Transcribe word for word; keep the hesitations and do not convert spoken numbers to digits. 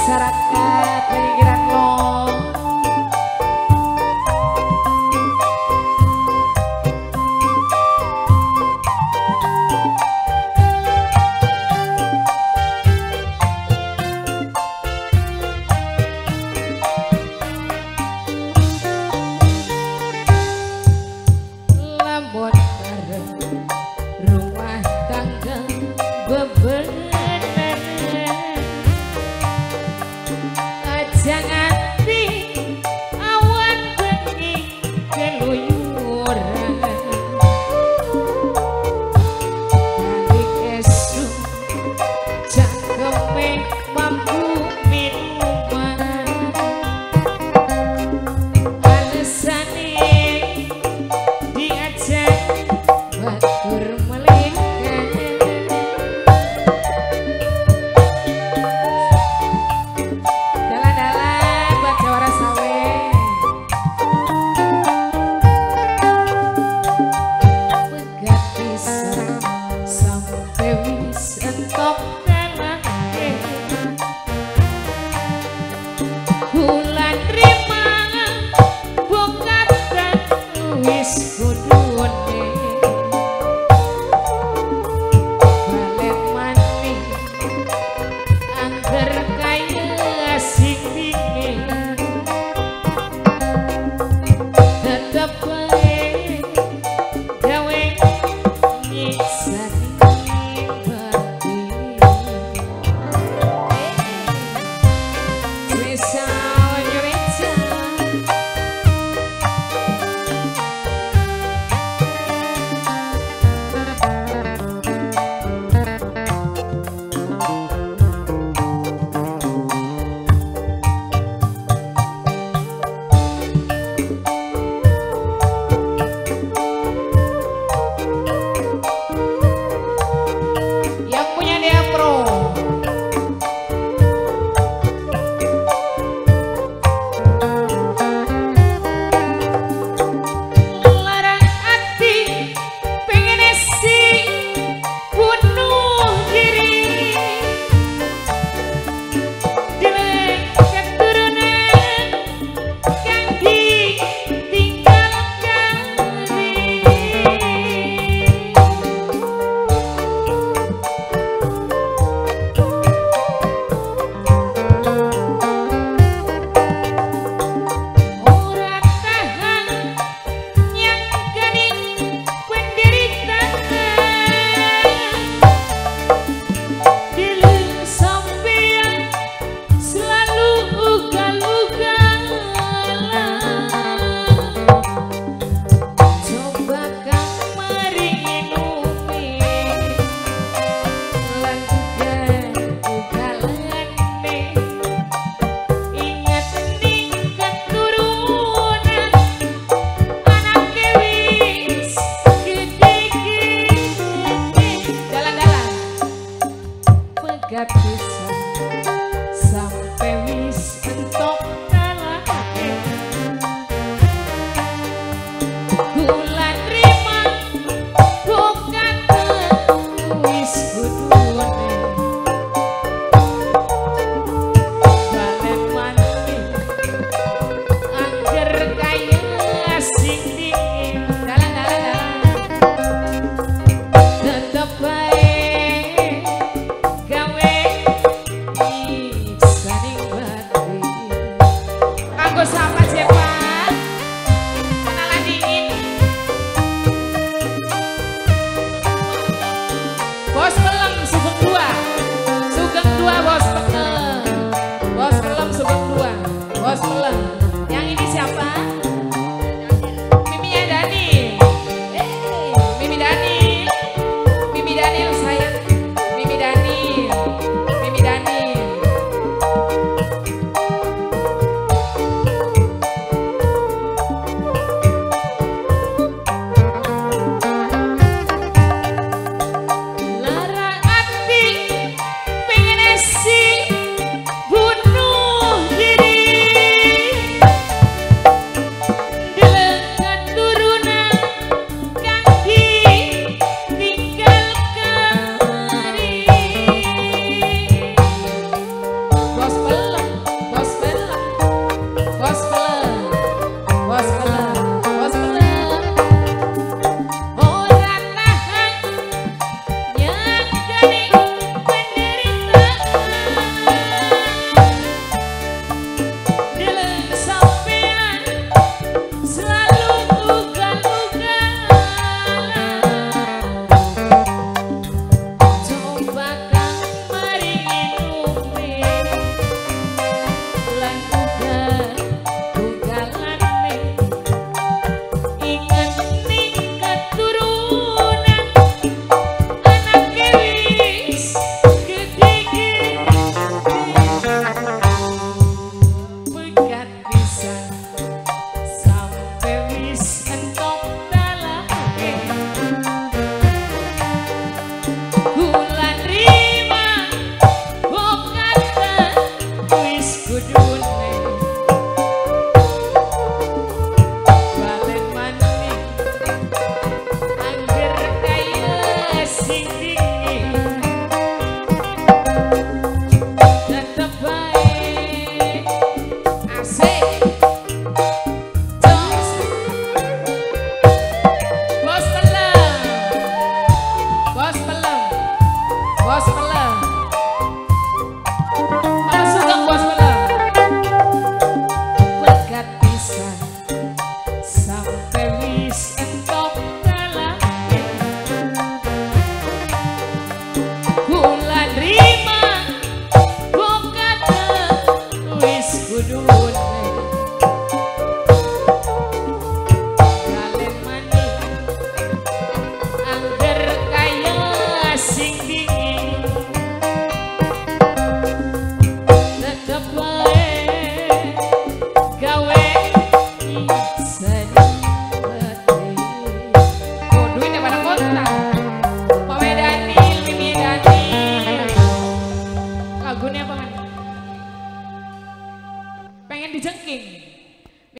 masyarakat pinggiran lor. Lamun bareng rumah tangga bebener, aja nganti awan bengi keluyuran. Balik esuk cangkeme mampu minuman, alesane diajak batur melingkar. Dalan-dalan buat Jawara Saweh. Pegat pisan sampai wis entok dalake. Kula trima bokatan wis kudune. Balik maning angger kaya sing dingin, tetep bae gawe nyiksani batin. Spesial Indonesia. Yang punya dia pro. Larang hati pengen esi bunuh diri, jelek keturunan kang ditinggalkan. Ora tahan nyangkani penderitaan, diri sampeyan selalu ugal-ugalan. Coba kang maringi lan ugal-ugalane. Ingat ning keturunan anake wis gede-gede. Dalan-dalan pegat pisan sampai wis entok dalake. Kula trima bokatan wis kudune. Balik maning angger kaya sing dingin. Dalan-dalan tetep bae gawe nyiksani batin. Kanggo sapa siapa? Kenalan dingin. Bos Pelem Sugeng dua. Sugeng dua Bos Pelem. Bos Pelem Sugeng dua. Bos Pelem.